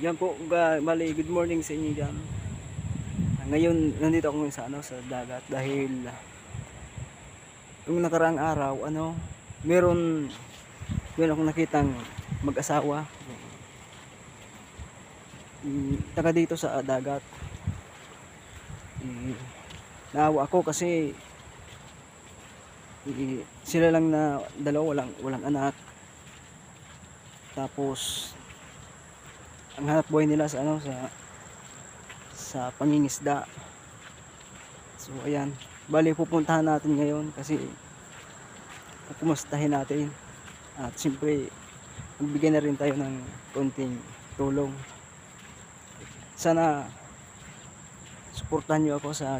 Yan po, bali, good morning sa inyo dyan. Ngayon, nandito ako ngayon sa, sa dagat dahil yung nakaraang araw, meron akong nakitang mag-asawa. Taga dito sa dagat. Naawa ako kasi sila lang na dalawa, walang anak. Tapos ang hanap buhay nila sa sa pangingisda. So ayan, bali pupuntahan natin ngayon kasi kumustahin natin at siyempre magbigay na rin tayo ng konting tulong. Sana suportahan nyo ako sa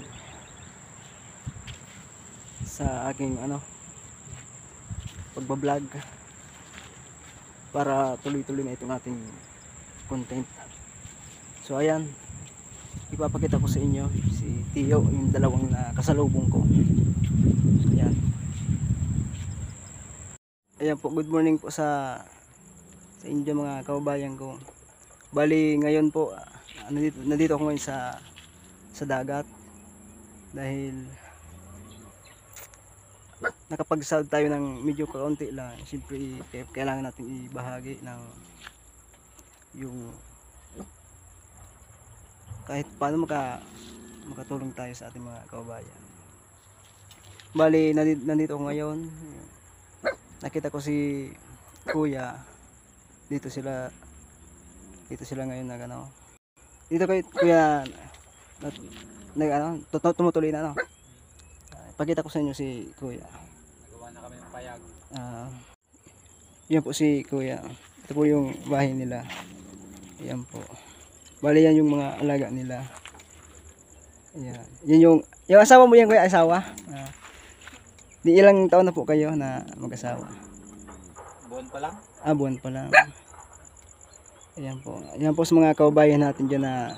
aking pagbablog para tuloy-tuloy na itong ating content. So ayan, ipapakita ko sa inyo si Tio, yung dalawang na kasalubong ko. So ayan. Ayan po, good morning po sa inyo mga kababayan ko. Bali ngayon po, nandito ako ngayon sa dagat dahil nakapag-sound tayo ng medyo kaunti lang. Siyempre kailangan natin ibahagi ng yung kahit paano makatulong tayo sa ating mga kababayan. Bali nandito ako ngayon, nakita ko si Kuya dito sila ngayon dito kay Kuya tumutuloy na pakita ko sa inyo si Kuya. Nagawa na kami ng payag. Yan po si Kuya. Ito po yung bahay nila. Ayan po. Bali yan yung mga alaga nila. Ayan. Yan yung asawa mo yan, Kuya, asawa? Di ilang taon na po kayo na mag-asawa? Buwan pa lang? Buwan pa lang. Ayan po. Ayan po sa mga kababayan natin dyan na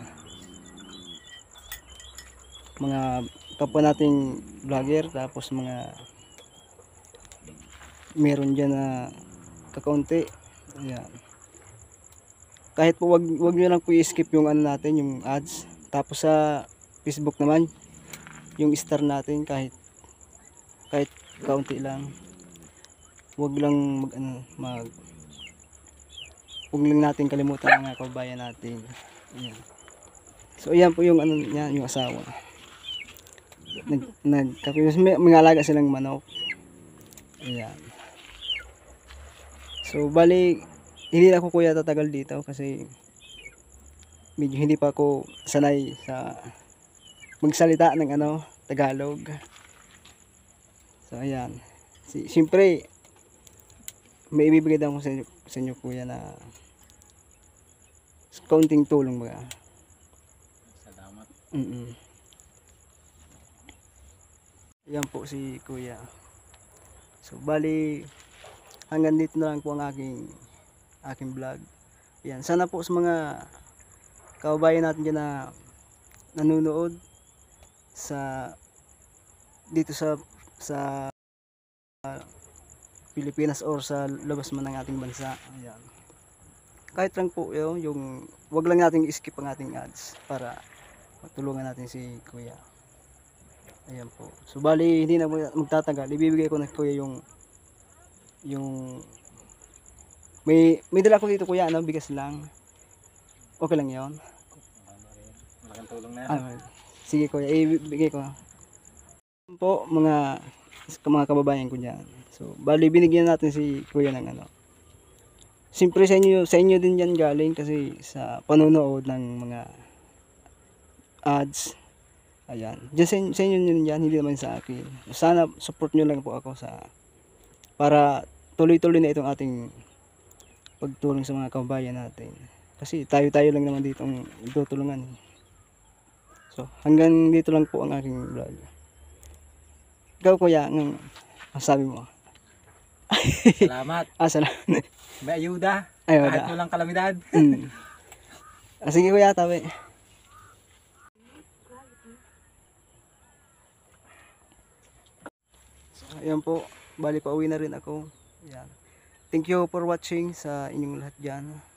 mga kapwa nating vlogger, tapos mga meron dyan na kakaunti. Ayan. Kahit po wag nyo lang po i-skip yung natin, yung ads. Tapos sa Facebook naman, yung star natin kahit kaunti lang. Wag lang wag lang natin kalimutan ang mga kababayan natin. Ayan. So ayan po yung yung asawa. May alaga silang manok. Ayan. So bali hindi na ako, Kuya, tatagal dito kasi medyo hindi pa ako sanay sa magsalita ng Tagalog. So ayan. Siyempre may ibibigay daw ko sa inyo, Kuya, na kaunting tulong ba. Salamat. Yan po si Kuya. So bali hanggang dito na lang po ang aking vlog. Yan, sana po sa mga kababayan natin dyan na nanonood dito sa Pilipinas or sa labas man ng ating bansa. Ayan. Kahit lang po yung wag lang nating i-skip ang ating ads para matulungan natin si Kuya. Ayan po. So bali hindi na magtatagal, ibibigay ko na, Kuya, yung may dala ko dito, Kuya, bigas lang. Okay lang 'yon. Malaking tulong na yan. Sige, Kuya, ibibigay ko po mga kababayan ko diyan. So bali binigyan natin si Kuya ng siyempre sa inyo din yan galing kasi sa panonood ng mga ads. Ayan. Diyan sa inyo din yan, hindi naman sa akin. Sana support nyo lang po ako para tuloy-tuloy na itong ating pagtulong sa mga kababayan natin. Kasi tayo lang naman dito ang tutulungan. So hanggang dito lang po ang aking vlog. Ikaw, Kuya, ang masabi mo? Salamat. Salamat. May ayuda. Ayuda. Kahit walang kalamidad. Sige, Kuya, tabi. So, ayan po. Bali pa uwi na rin ako. Ayan. Thank you for watching sa inyong lahat dyan.